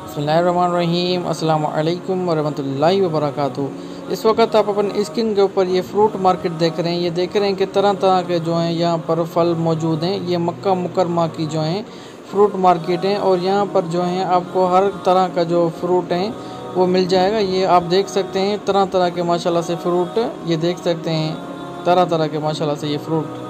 बिस्मिल्लाहिर्रहमानिर्रहीम अस्सलाम वालेकुम वरहमतुल्लाहि वबरकातुहू। इस वक्त आप अपन स्क्रीन के ऊपर ये फ्रूट मार्केट देख रहे हैं। ये देख रहे हैं कि तरह तरह के जो हैं यहाँ पर फल मौजूद हैं। ये मक्का मुकरमा की जो हैं फ्रूट मार्केट है और यहाँ पर जो है आपको हर तरह का जो फ्रूट है वो मिल जाएगा। ये आप देख सकते हैं तरह तरह के माशाल्लाह से फ्रूट, ये देख सकते हैं तरह तरह के माशाल्लाह से ये फ्रूट।